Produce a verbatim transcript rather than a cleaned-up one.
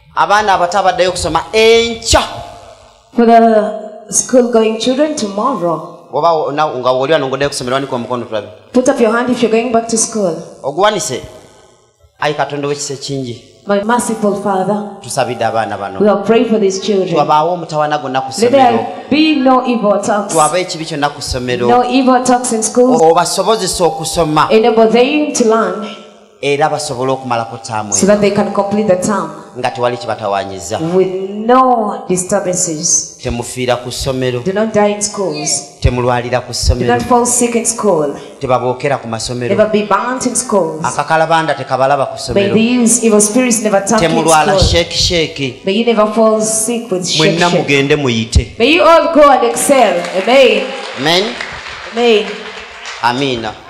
Abaana abatabaddeyo kusoma enkya. For the school going children tomorrow. Oba nga woli anongoddeyo kusomera wanika omukono tulabe. Put up your hand if you're going back to school. Oguwanise. Ayi Katonda w'ekisa kingi. My merciful Father, tusabidde abaana bano. we have prayed for these children. Twabaawo omutawaana gonna ku Let ssomero. there be no evil attacks. Twaba ekibi kyonna ku ssomero. No evil attacks in schools. Obasobozesa okusoma. Enable them to learn. Era basobole okumalako taamu so that they can complete the term nga tewali kibatawaanyiza. with no disturbances. Temufiira ku ssomero. Do not die in schools. Temulwalira ku Do ssomero. not fall sick in school. Tebabookera ku masomero. Never be burnt in schools. Akakalabanda tekabalaba ku May ssomero. these evil spirits never attack you in Temulwala school. sheeki sheeki. May you never fall sick with shake Mwenna shake. mugende muyite. May you all go and excel. Amen. Amen. Amen. Amiina.